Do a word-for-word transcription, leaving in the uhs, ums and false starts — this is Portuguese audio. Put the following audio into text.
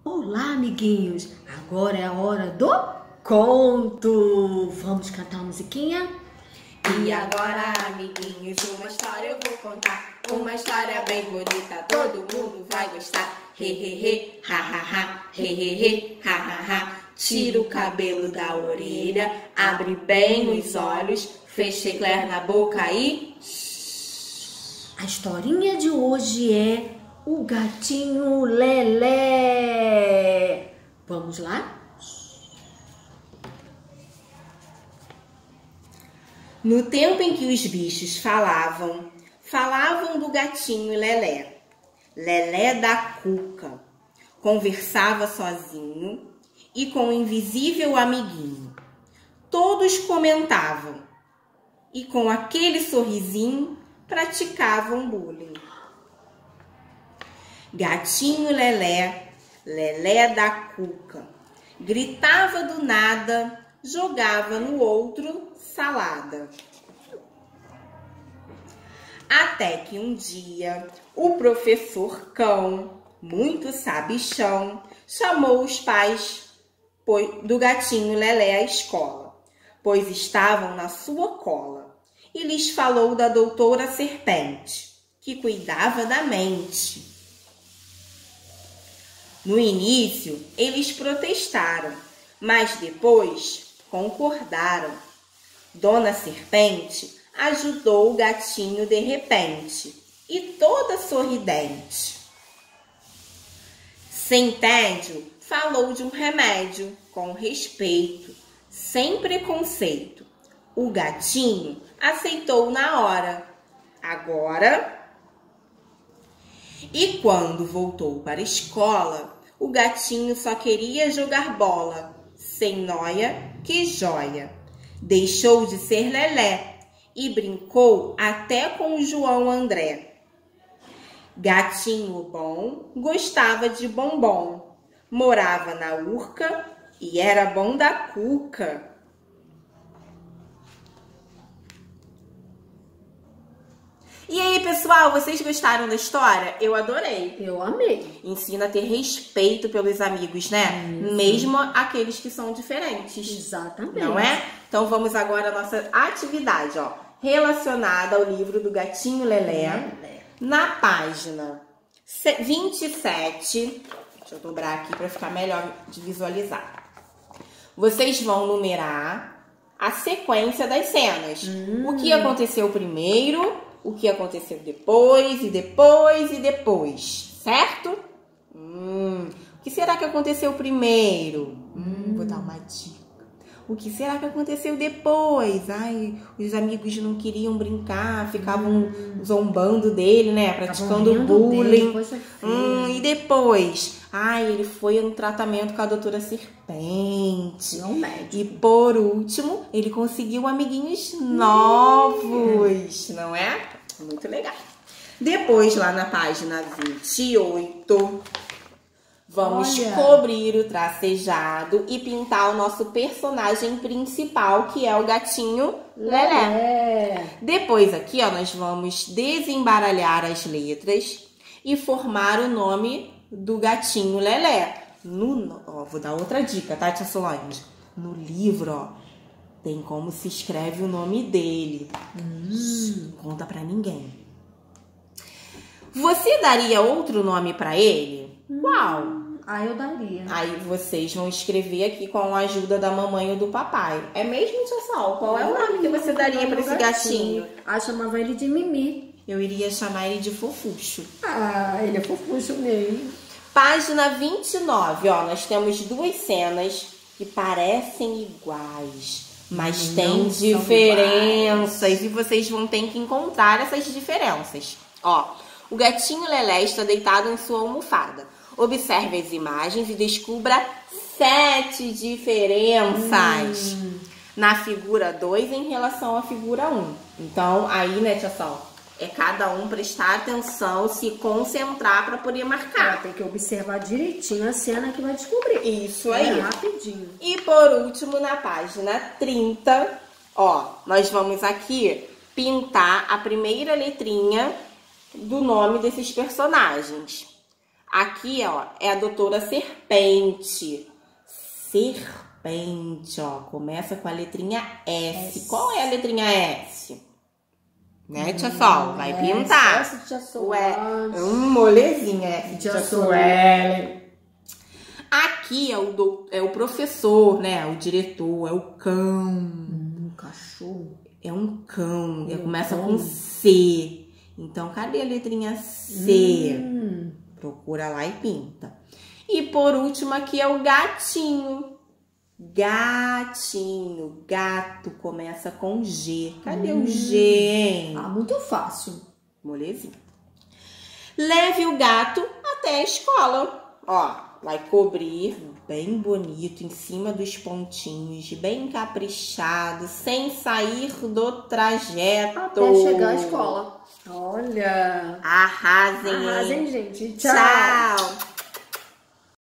Olá, amiguinhos! Agora é a hora do conto! Vamos cantar uma musiquinha? E agora, amiguinhos, uma história eu vou contar. Uma história bem bonita, todo mundo vai gostar. He, he, he, ha, ha, ha, he, he, he, ha, ha, ha. Tira o cabelo da orelha, abre bem os olhos, fecha eclair na boca e... A historinha de hoje é o gatinho Lelé. Vamos lá? No tempo em que os bichos falavam, falavam do gatinho Lelé. Lelé da Cuca. Conversava sozinho e com o invisível amiguinho. Todos comentavam e com aquele sorrisinho praticavam bullying. Gatinho Lelé, Lelé da Cuca. Gritava do nada, jogava no outro salada. Até que um dia, o professor Cão, muito sabichão, chamou os pais do gatinho Lelé à escola, pois estavam na sua cola, e lhes falou da doutora Serpente, que cuidava da mente. No início, eles protestaram, mas depois concordaram. Dona Serpente ajudou o gatinho de repente e toda sorridente. Sem tédio, falou de um remédio com respeito, sem preconceito. O gatinho aceitou na hora. Agora... E quando voltou para a escola, o gatinho só queria jogar bola, sem nóia, que joia. Deixou de ser Lelé e brincou até com o João André. Gatinho bom gostava de bombom, morava na Urca e era bom da cuca. E aí, pessoal, vocês gostaram da história? Eu adorei. Eu amei. Ensina a ter respeito pelos amigos, né? Isso. Mesmo aqueles que são diferentes. Exatamente. Não é? Então vamos agora à nossa atividade, ó. Relacionada ao livro do Gatinho Lelé. Lelé. Na página vinte e sete. Deixa eu dobrar aqui para ficar melhor de visualizar. Vocês vão numerar a sequência das cenas. Hum. O que aconteceu primeiro... O que aconteceu depois, e depois, e depois, certo? Hum, o que será que aconteceu primeiro? Hum, vou dar uma dica. O que será que aconteceu depois? Ai, os amigos não queriam brincar, ficavam hum. zombando dele, né? Praticando bullying. Dele, hum, e depois? Ai, ele foi no tratamento com a doutora Serpente. Não médico. E por último, ele conseguiu amiguinhos novos, hum. não é? Muito legal. Depois, lá na página vinte e oito, vamos Olha. cobrir o tracejado e pintar o nosso personagem principal, que é o gatinho Lelé. Lelé. Depois aqui, ó, nós vamos desembaralhar as letras e formar o nome do gatinho Lelé. No, ó, vou dar outra dica, tá, tia Solange? No livro, ó, tem como se escreve o nome dele. Hum, conta pra ninguém. Você daria outro nome pra ele? Hum, Qual? Ah, eu daria. Aí vocês vão escrever aqui com a ajuda da mamãe ou do papai. É mesmo, tia Sol? Qual é o nome que você daria pra esse gatinho? Ah, chamava ele de Mimi. Eu iria chamar ele de Fofuxo. Ah, ele é Fofuxo mesmo. Página vinte e nove, ó, nós temos duas cenas que parecem iguais, mas não tem diferenças e vocês vão ter que encontrar essas diferenças. Ó, o gatinho Lelé está deitado em sua almofada. Observe as imagens e descubra sete diferenças hum. na figura dois em relação à figura um. Então, aí, né, tia Sol? É cada um prestar atenção, se concentrar para poder marcar. Ah, tem que observar direitinho a cena que vai descobrir. Isso aí. É rapidinho. E por último, na página trinta, ó, nós vamos aqui pintar a primeira letrinha do nome desses personagens. Aqui, ó, é a doutora Serpente. Serpente, ó. Começa com a letrinha S. S. Qual é a letrinha S? Né, Tia Sol? Vai S, pintar. S, Tia Sol. Ué, um molezinha, S, Tia Tia Sol. Sol. Aqui é o, do, é o professor, né? O diretor, é o cão. Hum, cachorro. É um cão. É um começa cão. com C. Então, cadê a letrinha C? Hum. Procura lá e pinta. E por último, aqui é o gatinho. Gatinho. Gato começa com G. Cadê hum. o G, hein? Ah, muito fácil. Molezinha. Leve o gato até a escola. Ó. Vai cobrir bem bonito, em cima dos pontinhos, bem caprichado, sem sair do trajeto. Até chegar à escola. Olha! Arrasem! Arrasem, gente. Tchau! Tchau.